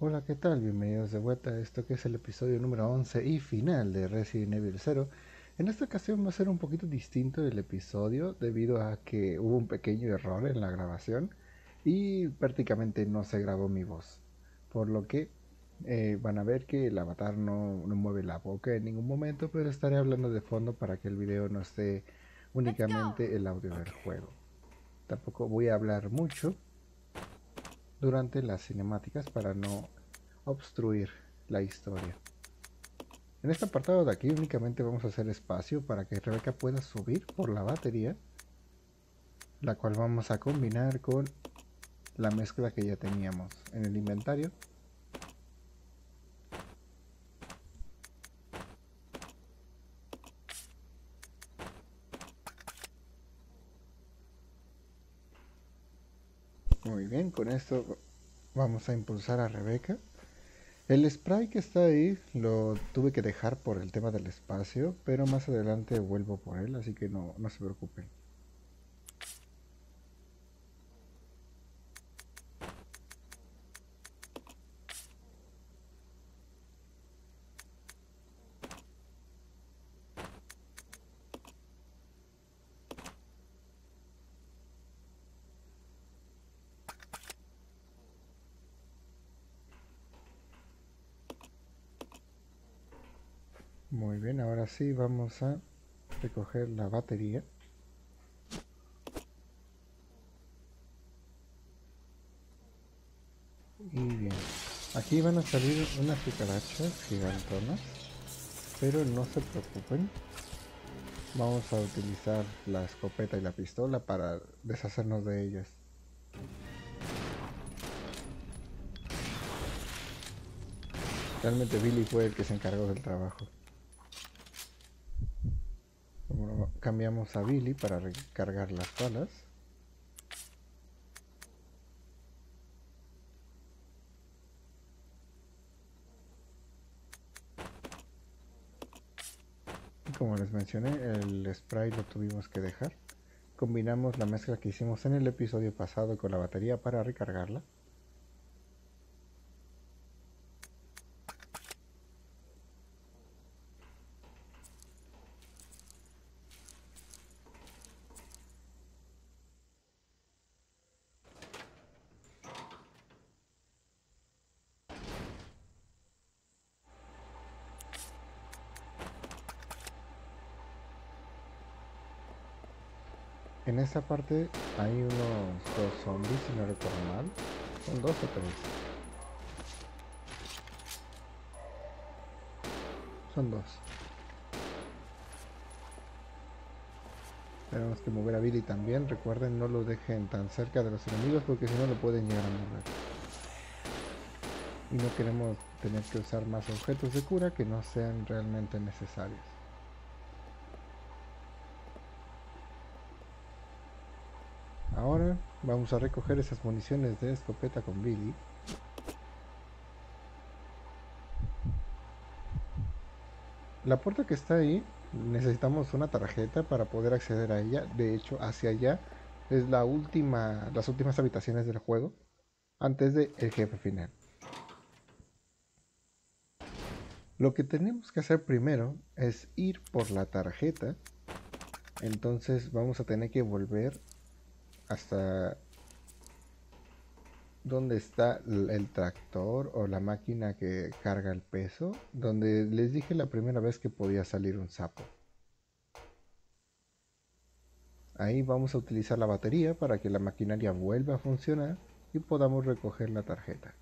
Hola, ¿qué tal? Bienvenidos de vuelta a esto que es el episodio número 11 y final de Resident Evil 0. En esta ocasión va a ser un poquito distinto el episodio debido a que hubo un pequeño error en la grabación y prácticamente no se grabó mi voz. Por lo que van a ver que el avatar no mueve la boca en ningún momento, pero estaré hablando de fondo para que el video no esté únicamente el audio del juego. Tampoco voy a hablar mucho durante las cinemáticas para no obstruir la historia. En este apartado de aquí únicamente vamos a hacer espacio para que Rebeca pueda subir por la batería, la cual vamos a combinar con la mezcla que ya teníamos en el inventario. Muy bien, con esto vamos a impulsar a Rebeca. El spray que está ahí lo tuve que dejar por el tema del espacio, pero más adelante vuelvo por él, así que no se preocupen. Muy bien, ahora sí vamos a recoger la batería. Y bien, aquí van a salir unas cucarachas gigantonas, pero no se preocupen. Vamos a utilizar la escopeta y la pistola para deshacernos de ellas. Realmente Billy fue el que se encargó del trabajo. Bueno, cambiamos a Billy para recargar las balas. Y como les mencioné, el spray lo tuvimos que dejar. Combinamos la mezcla que hicimos en el episodio pasado con la batería para recargarla. En esta parte hay unos dos zombies, si no recuerdo mal. Son dos o tres. Son dos. Tenemos que mover a Billy también. Recuerden, no lo dejen tan cerca de los enemigos porque si no lo pueden llegar a morder. Y no queremos tener que usar más objetos de cura que no sean realmente necesarios. Ahora vamos a recoger esas municiones de escopeta con Billy. La puerta que está ahí, necesitamos una tarjeta para poder acceder a ella. De hecho, hacia allá es las últimas habitaciones del juego antes del jefe final. Lo que tenemos que hacer primero es ir por la tarjeta. Entonces vamos a tener que volver hasta donde está el tractor o la máquina que carga el peso, donde les dije la primera vez que podía salir un sapo. Ahí vamos a utilizar la batería para que la maquinaria vuelva a funcionar y podamos recoger la tarjeta.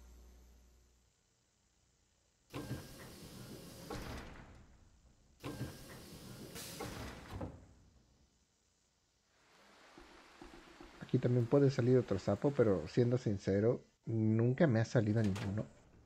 Aquí también puede salir otro sapo, pero siendo sincero, nunca me ha salido ninguno.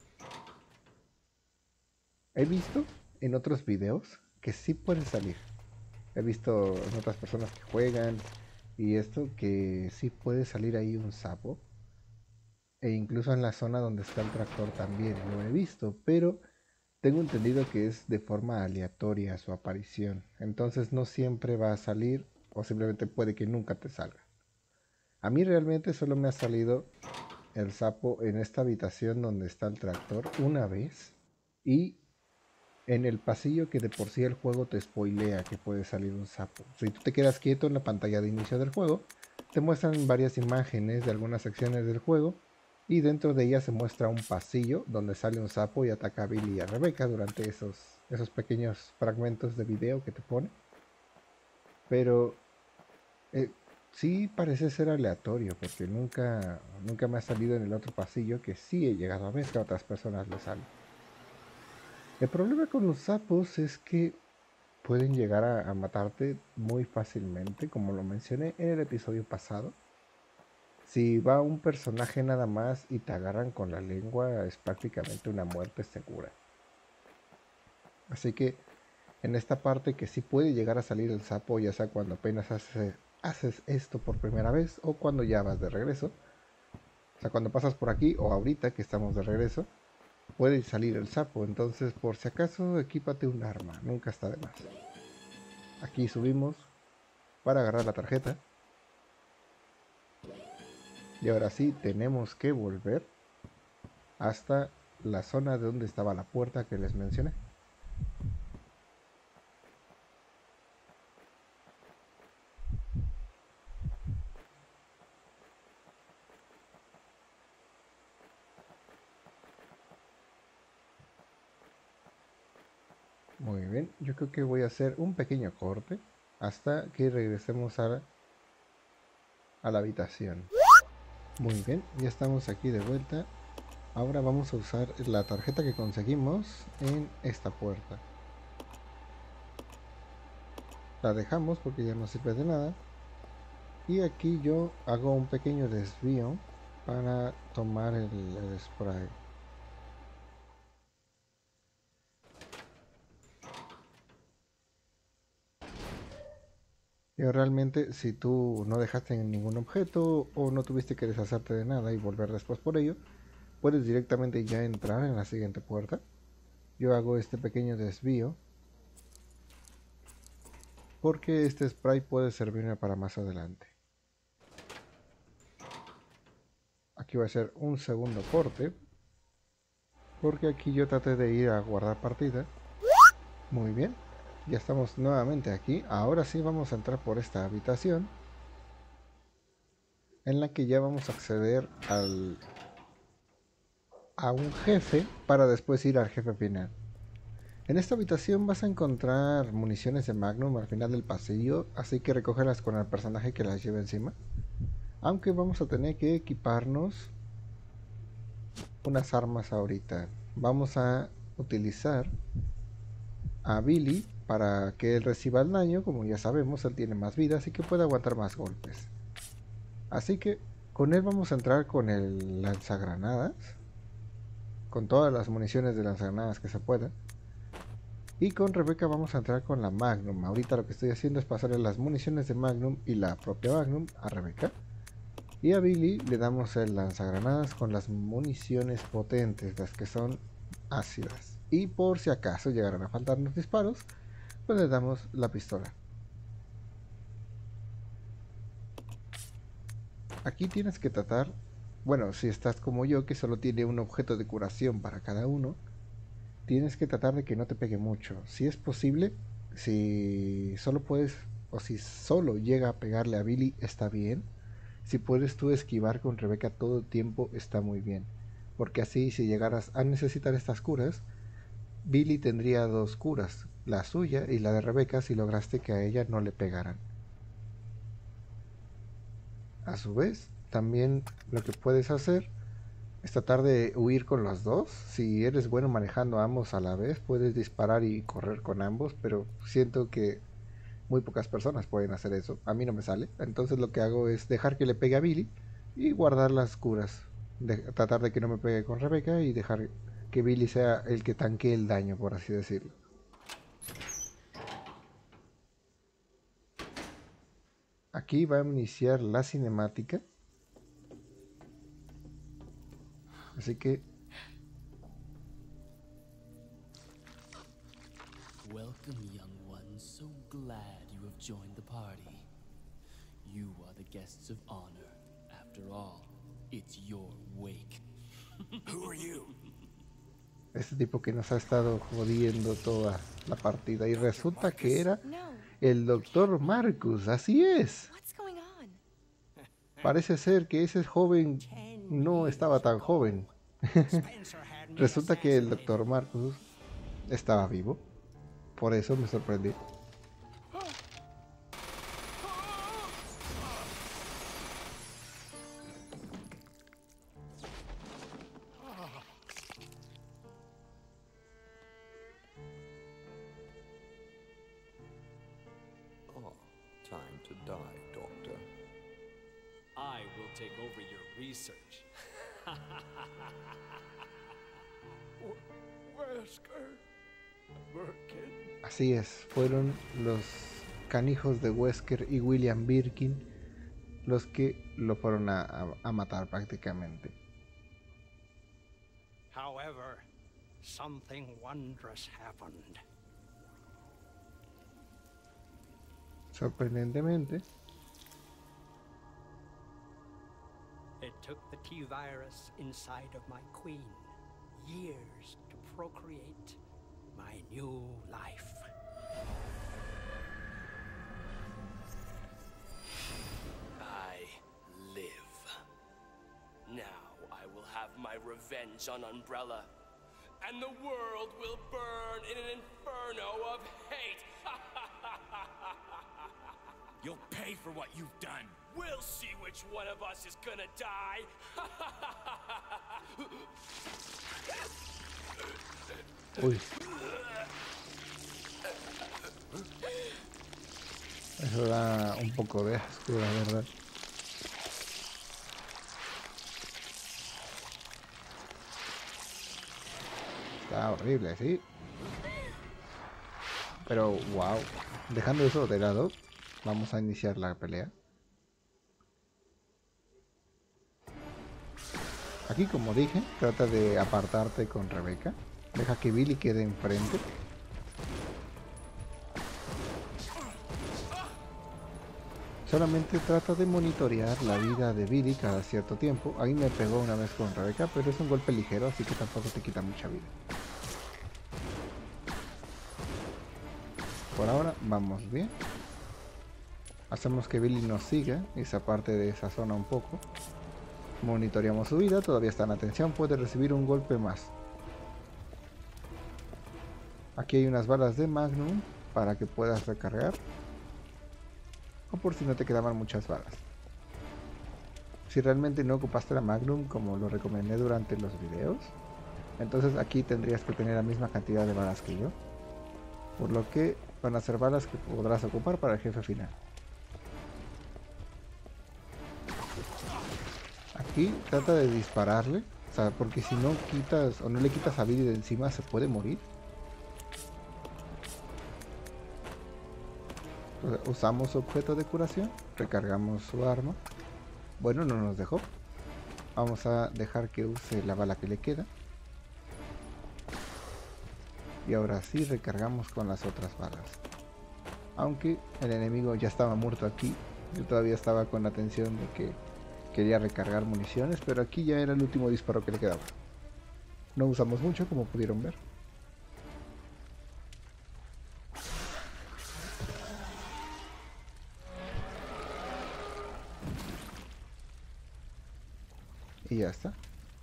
He visto en otros videos que sí pueden salir. He visto en otras personas que juegan y esto que sí puede salir ahí un sapo. E incluso en la zona donde está el tractor también lo he visto, pero tengo entendido que es de forma aleatoria su aparición. Entonces no siempre va a salir o simplemente puede que nunca te salga. A mí realmente solo me ha salido el sapo en esta habitación donde está el tractor una vez y en el pasillo que de por sí el juego te spoilea que puede salir un sapo. Si tú te quedas quieto en la pantalla de inicio del juego, te muestran varias imágenes de algunas secciones del juego y dentro de ellas se muestra un pasillo donde sale un sapo y ataca a Billy y a Rebecca durante esos pequeños fragmentos de video que te pone. Pero eh, sí parece ser aleatorio porque nunca me ha salido en el otro pasillo que sí he llegado a ver que a otras personas les sale. El problema con los sapos es que pueden llegar a matarte muy fácilmente, como lo mencioné en el episodio pasado. Si va un personaje nada más y te agarran con la lengua, es prácticamente una muerte segura. Así que en esta parte que sí puede llegar a salir el sapo, ya sea cuando apenas haces esto por primera vez o cuando ya vas de regreso. O sea, cuando pasas por aquí o ahorita que estamos de regreso, puede salir el sapo. Entonces, por si acaso, equípate un arma, nunca está de más. Aquí subimos para agarrar la tarjeta. Y ahora sí, tenemos que volver hasta la zona de donde estaba la puerta que les mencioné. Muy bien, yo creo que voy a hacer un pequeño corte hasta que regresemos a la habitación. Muy bien, ya estamos aquí de vuelta. Ahora vamos a usar la tarjeta que conseguimos en esta puerta. La dejamos porque ya no sirve de nada. Y aquí yo hago un pequeño desvío para tomar el spray. Y realmente si tú no dejaste ningún objeto o no tuviste que deshacerte de nada y volver después por ello, puedes directamente ya entrar en la siguiente puerta. Yo hago este pequeño desvío porque este spray puede servirme para más adelante. Aquí voy a hacer un segundo corte porque aquí yo traté de ir a guardar partida. Muy bien, ya estamos nuevamente aquí. Ahora sí vamos a entrar por esta habitación en la que ya vamos a acceder a un jefe para después ir al jefe final. En esta habitación vas a encontrar municiones de Magnum al final del pasillo, así que recógelas con el personaje que las lleve encima. Aunque vamos a tener que equiparnos unas armas ahorita. Vamos a utilizar a Billy para que él reciba el daño. Como ya sabemos, él tiene más vida, así que puede aguantar más golpes. Así que con él vamos a entrar con el lanzagranadas, con todas las municiones de lanzagranadas que se pueda. Y con Rebecca vamos a entrar con la Magnum. Ahorita lo que estoy haciendo es pasarle las municiones de Magnum y la propia Magnum a Rebecca. Y a Billy le damos el lanzagranadas con las municiones potentes, las que son ácidas. Y por si acaso llegaran a faltarnos disparos, pues le damos la pistola. Aquí tienes que tratar, bueno, si estás como yo, que solo tiene un objeto de curación para cada uno, tienes que tratar de que no te pegue mucho. Si es posible, si solo puedes, o si solo llega a pegarle a Billy, está bien. Si puedes tú esquivar con Rebecca todo el tiempo, está muy bien. Porque así, si llegaras a necesitar estas curas, Billy tendría dos curas, la suya y la de Rebecca, si lograste que a ella no le pegaran. A su vez, también lo que puedes hacer es tratar de huir con los dos. Si eres bueno manejando ambos a la vez, puedes disparar y correr con ambos, pero siento que muy pocas personas pueden hacer eso. A mí no me sale. Entonces lo que hago es dejar que le pegue a Billy y guardar las curas. Tratar de que no me pegue con Rebecca y dejar que Billy sea el que tanque el daño, por así decirlo. Aquí va a iniciar la cinemática. Así que Welcome, young ones. So glad you have joined the party. You are the guests of honor, after all. it's your wake. Who are you? Este tipo que nos ha estado jodiendo toda la partida. Y resulta que era No. el Dr. Marcus. Así es. What's going on? Parece ser que ese joven no estaba tan joven. Resulta que el Dr. Marcus estaba vivo. Por eso me sorprendí. Oh, time to die, Doctor. I will take over your research. Wesker. Birkin. Así es, fueron los canijos de Wesker y William Birkin los que lo fueron a matar prácticamente. However, something wondrous happened. Sorprendentemente, It took the T-virus inside of my queen years to procreate my new life. I live. Now I will have my revenge on Umbrella, and the world will burn in an inferno of hate. You'll pay for what you've done. We'll see which one of us is gonna die. uy, eso da un poco de asco, la verdad. Está horrible, sí. Pero, wow. Dejando eso de lado, vamos a iniciar la pelea. Aquí, como dije, trata de apartarte con Rebecca. Deja que Billy quede enfrente. Solamente trata de monitorear la vida de Billy cada cierto tiempo. Ahí me pegó una vez con Rebecca, pero es un golpe ligero, así que tampoco te quita mucha vida. Por ahora vamos bien. Hacemos que Billy nos siga esa parte de esa zona un poco. Monitoreamos su vida, todavía está en atención, puede recibir un golpe más. Aquí hay unas balas de Magnum para que puedas recargar. O por si no te quedaban muchas balas. Si realmente no ocupaste la Magnum como lo recomendé durante los videos, entonces aquí tendrías que tener la misma cantidad de balas que yo. Por lo que van a ser balas que podrás ocupar para el jefe final. Aquí trata de dispararle, o sea, porque si no quitas o no le quitas a Billy de encima se puede morir. Entonces, usamos objeto de curación, recargamos su arma. Bueno, no nos dejó. Vamos a dejar que use la bala que le queda. Y ahora sí recargamos con las otras balas. Aunque el enemigo ya estaba muerto aquí, yo todavía estaba con la tensión de que quería recargar municiones, pero aquí ya era el último disparo que le quedaba. No usamos mucho, como pudieron ver. Y ya está.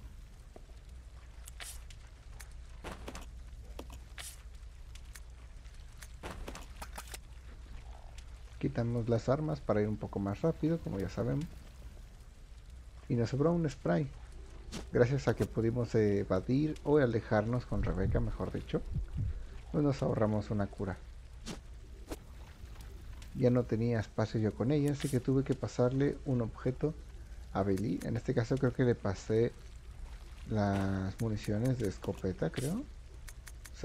Quitamos las armas para ir un poco más rápido, como ya sabemos. Y nos sobró un spray. Gracias a que pudimos evadir o alejarnos con Rebecca, mejor dicho, pues nos ahorramos una cura. Ya no tenía espacio yo con ella, así que tuve que pasarle un objeto a Billy. En este caso creo que le pasé las municiones de escopeta, creo. Sí.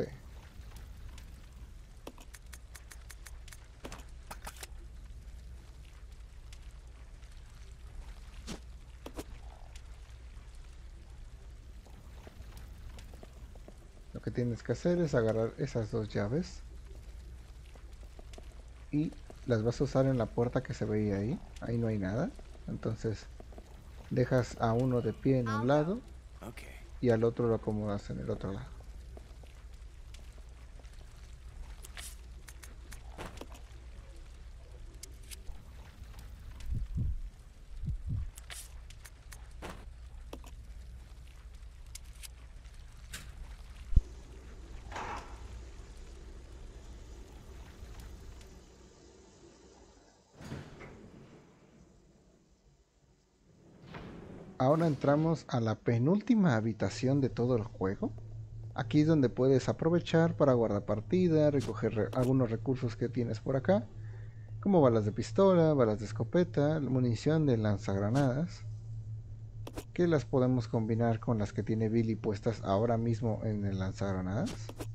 Lo que tienes que hacer es agarrar esas dos llaves y las vas a usar en la puerta que se veía ahí. Ahí no hay nada. Entonces Dejas a uno de pie en un lado Okay. y al otro lo acomodas en el otro lado. Ahora entramos a la penúltima habitación de todo el juego. Aquí es donde puedes aprovechar para guardar partida, recoger algunos recursos que tienes por acá, como balas de pistola, balas de escopeta, munición de lanzagranadas, que las podemos combinar con las que tiene Billy puestas ahora mismo en el lanzagranadas.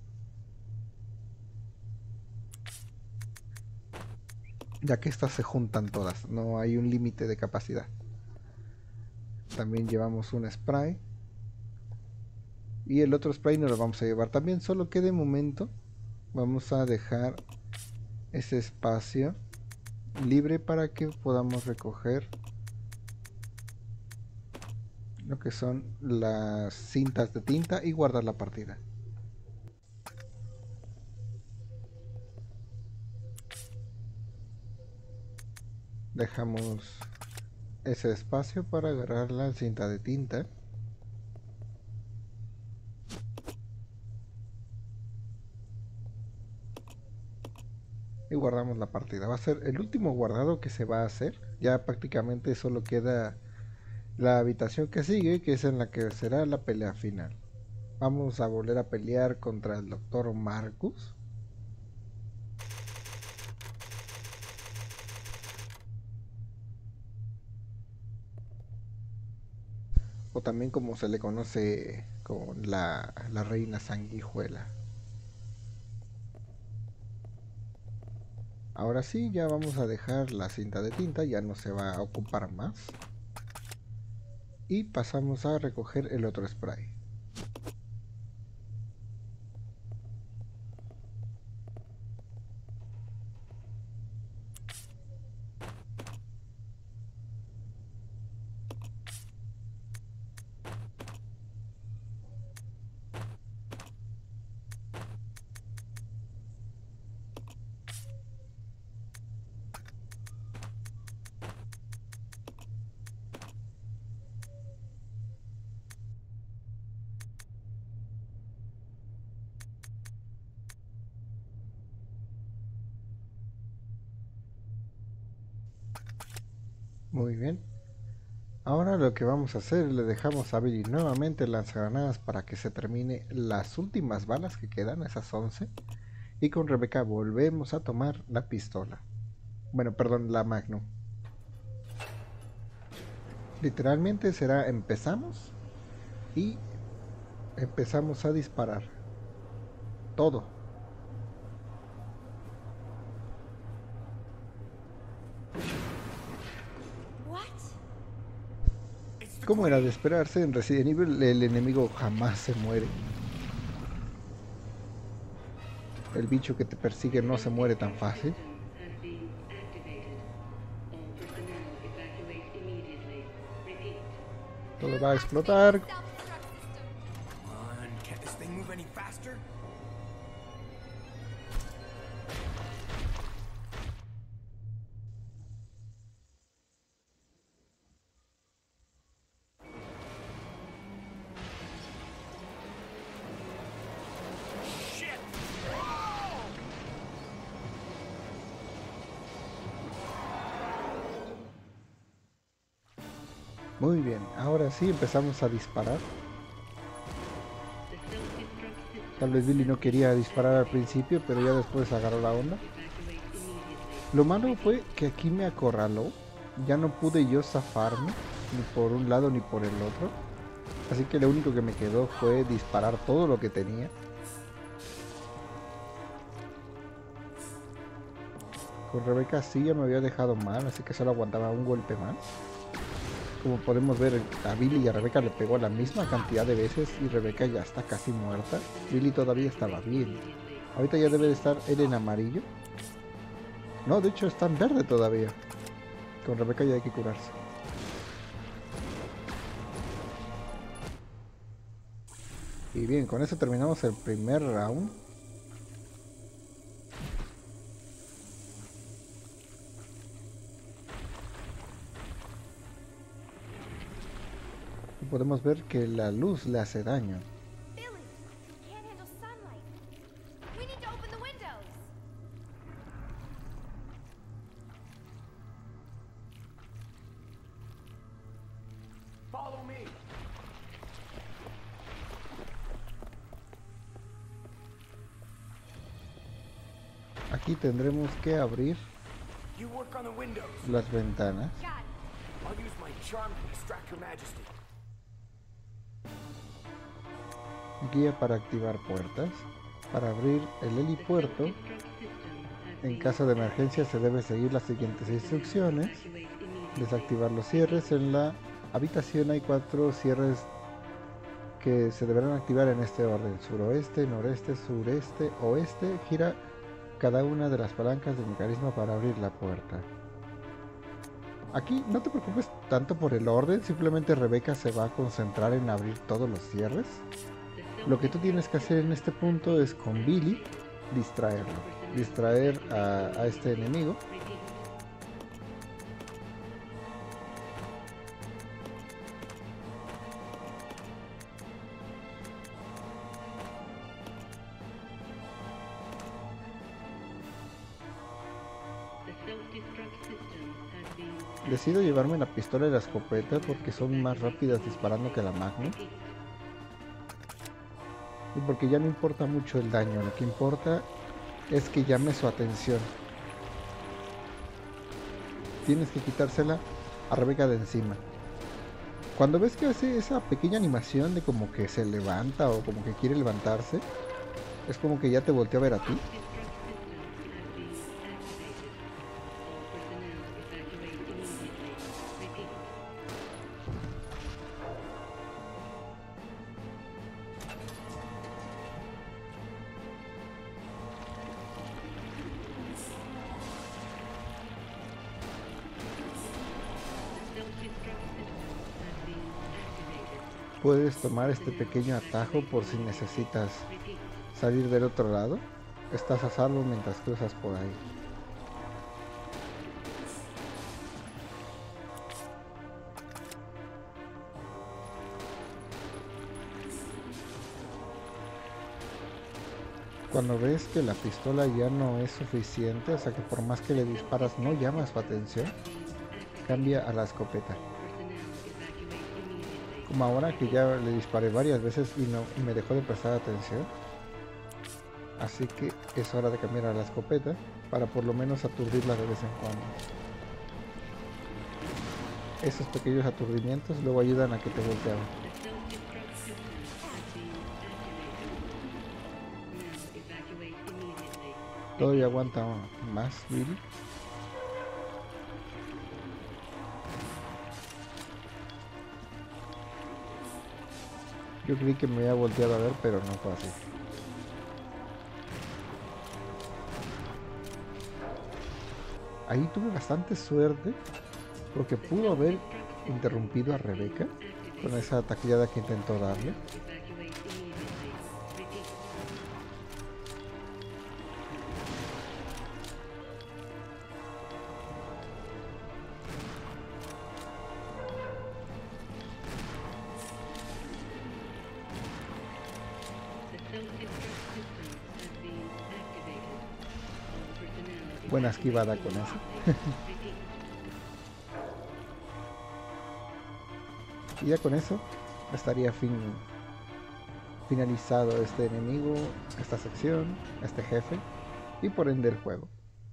Ya que estas se juntan todas, no hay un límite de capacidad. También llevamos un spray. Y el otro spray nos lo vamos a llevar también, solo que de momento vamos a dejar ese espacio libre para que podamos recoger lo que son las cintas de tinta y guardar la partida. Dejamos ese espacio para agarrar la cinta de tinta. Y guardamos la partida. Va a ser el último guardado que se va a hacer. Ya prácticamente solo queda la habitación que sigue, que es en la que será la pelea final. Vamos a volver a pelear contra el Dr. Marcus. O también como se le conoce con la reina sanguijuela. Ahora sí, ya vamos a dejar la cinta de tinta, ya no se va a ocupar más. Y pasamos a recoger el otro spray. Muy bien. Ahora lo que vamos a hacer, le dejamos a Billy nuevamente lanzagranadas para que se termine las últimas balas que quedan, esas 11. Y con Rebecca volvemos a tomar la pistola. Bueno, perdón, la Magnum. Literalmente será empezamos y empezamos a disparar. Todo. Como era de esperarse, en Resident Evil el enemigo jamás se muere. El bicho que te persigue no se muere tan fácil. Todo va a explotar. Come on, can't this thing move any faster? Muy bien, ahora sí empezamos a disparar. Tal vez Billy no quería disparar al principio, pero ya después agarró la onda. Lo malo fue que aquí me acorraló. Ya no pude yo zafarme, ni por un lado ni por el otro. Así que lo único que me quedó fue disparar todo lo que tenía. Con Rebecca sí ya me había dejado mal, así que solo aguantaba un golpe más. Como podemos ver, a Billy y a Rebecca le pegó la misma cantidad de veces y Rebecca ya está casi muerta. Billy todavía estaba bien. Ahorita ya debe de estar él en amarillo. No, de hecho está en verde todavía. Con Rebecca ya hay que curarse. Y bien, con eso terminamos el primer round. Y podemos ver que la luz le hace daño. Billy, can't handle sunlight. We need to open the windows. Follow me. Aquí tendremos que abrir You work on the windows. las ventanas. Got it. I'll use my charm to distract Her Majesty. Guía para activar puertas. Para abrir el helipuerto, en caso de emergencia se debe seguir las siguientes instrucciones. Desactivar los cierres. En la habitación hay 4 cierres que se deberán activar en este orden: suroeste, noreste, sureste, oeste. Gira cada una de las palancas del mecanismo para abrir la puerta. Aquí no te preocupes tanto por el orden, simplemente Rebecca se va a concentrar en abrir todos los cierres. Lo que tú tienes que hacer en este punto es con Billy distraerlo, distraer a este enemigo. Decido llevarme la pistola y la escopeta porque son más rápidas disparando que la Magnum. Y porque ya no importa mucho el daño, lo que importa es que llame su atención. Tienes que quitársela a Rebecca de encima. Cuando ves que hace esa pequeña animación de como que se levanta o como que quiere levantarse, es como que ya te volteó a ver a ti. Puedes tomar este pequeño atajo por si necesitas salir del otro lado. Estás a salvo mientras cruzas por ahí. Cuando ves que la pistola ya no es suficiente, o sea que por más que le disparas no llama su atención, cambia a la escopeta. Como ahora que ya le disparé varias veces y me dejó de prestar atención. Así que es hora de cambiar a la escopeta para por lo menos aturdirla de vez en cuando. Esos pequeños aturdimientos luego ayudan a que te volteen. Todavía aguanta más, Billy. Yo creí que me había volteado a ver, pero no fue así. Ahí tuve bastante suerte porque pudo haber interrumpido a Rebecca con esa tacleada que intentó darle. Buena esquivada con eso. Y ya con eso estaría finalizado este enemigo, esta sección, este jefe y por ende el juego.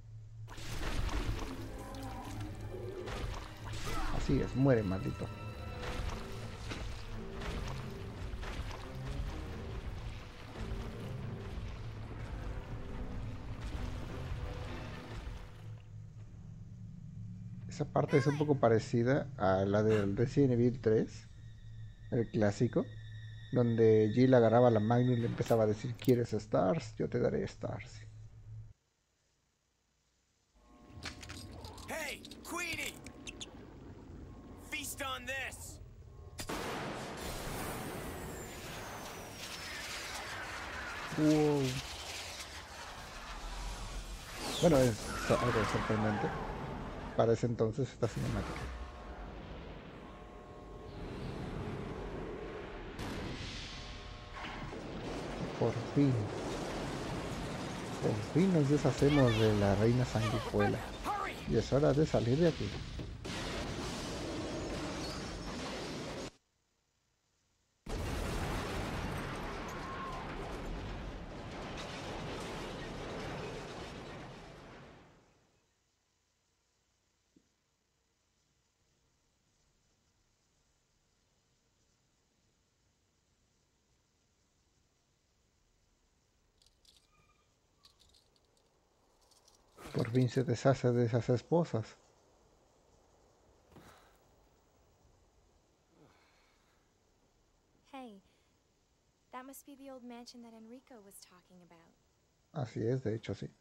Así es, muere maldito. Esa parte es un poco parecida a la del Resident Evil 3, el clásico, donde Jill agarraba la Magnum y le empezaba a decir: ¿quieres stars? Yo te daré stars. Hey, Queenie! Feast on this! Wow. Bueno, es algo sorprendente para ese entonces esta cinemática. Por fin nos deshacemos de la reina sanguijuela y es hora de salir de aquí. Por fin se deshace de esas esposas. Hey, that must be the old mansion that Enrico was talking about. Así es, de hecho sí.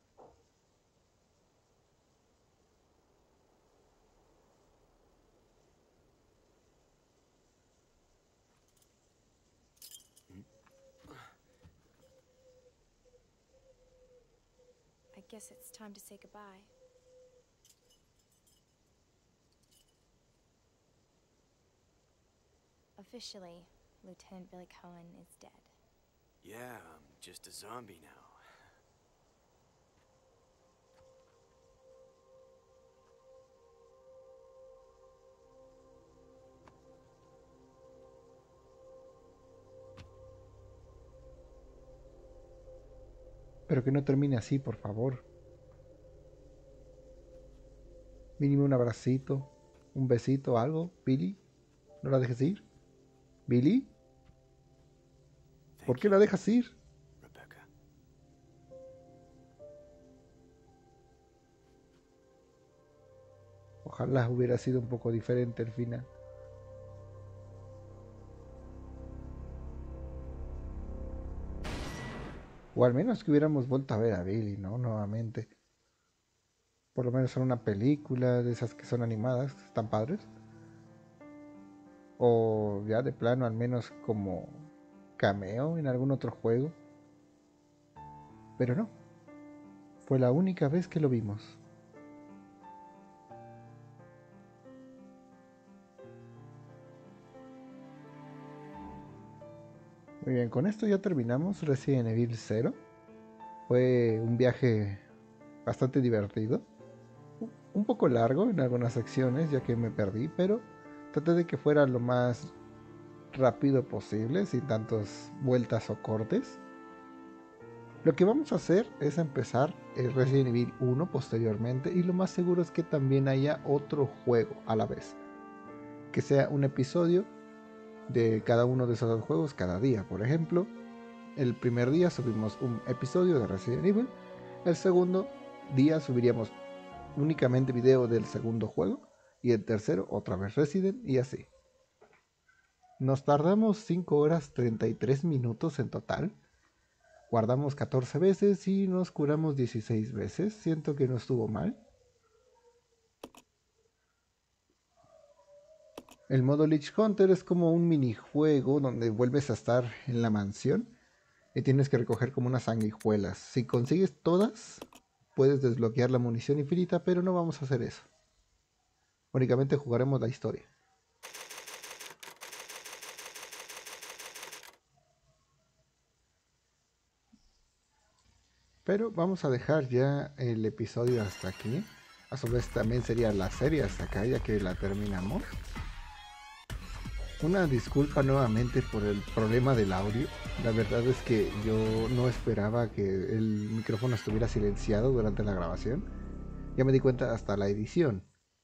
I guess it's time to say goodbye. Officially, Lieutenant Billy Cohen is dead. Yeah, I'm just a zombie now. Pero que no termine así, por favor. Mínimo un abracito, un besito, algo. Billy, ¿no la dejes ir? ¿Billy? ¿Por qué la dejas ir? Rebecca. Ojalá hubiera sido un poco diferente el final. O al menos que hubiéramos vuelto a ver a Billy, ¿no? Nuevamente. Por lo menos en una película de esas que son animadas, están padres. O ya de plano, al menos como cameo en algún otro juego. Pero no. Fue la única vez que lo vimos. Muy bien, con esto ya terminamos Resident Evil 0. Fue un viaje bastante divertido. Un poco largo en algunas secciones, ya que me perdí, pero traté de que fuera lo más rápido posible, sin tantas vueltas o cortes. Lo que vamos a hacer es empezar el Resident Evil 1 posteriormente, y lo más seguro es que también haya otro juego a la vez. Que sea un episodio de cada uno de esos dos juegos cada día. Por ejemplo, el primer día subimos un episodio de Resident Evil, el segundo día subiríamos únicamente video del segundo juego, y el tercero otra vez Resident, y así. Nos tardamos 5 horas 33 minutos en total. Guardamos 14 veces y nos curamos 16 veces. Siento que no estuvo mal. El modo Lich Hunter es como un minijuego donde vuelves a estar en la mansión y tienes que recoger como unas sanguijuelas. Si consigues todas, puedes desbloquear la munición infinita, pero no vamos a hacer eso. Únicamente jugaremos la historia. Pero vamos a dejar ya el episodio hasta aquí. A su vez también sería la serie hasta acá, ya que la terminamos. Una disculpa nuevamente por el problema del audio. La verdad es que yo no esperaba que el micrófono estuviera silenciado durante la grabación. Ya me di cuenta hasta la edición.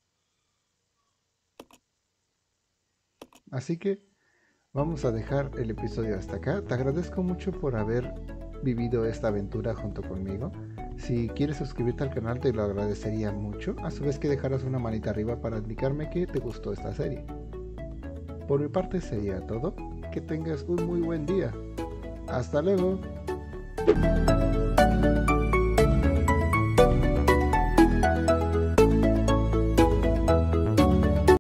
Así que vamos a dejar el episodio hasta acá. Te agradezco mucho por haber vivido esta aventura junto conmigo. Si quieres suscribirte al canal te lo agradecería mucho. A su vez que dejaras una manita arriba para indicarme que te gustó esta serie. Por mi parte sería todo. Que tengas un muy buen día. Hasta luego.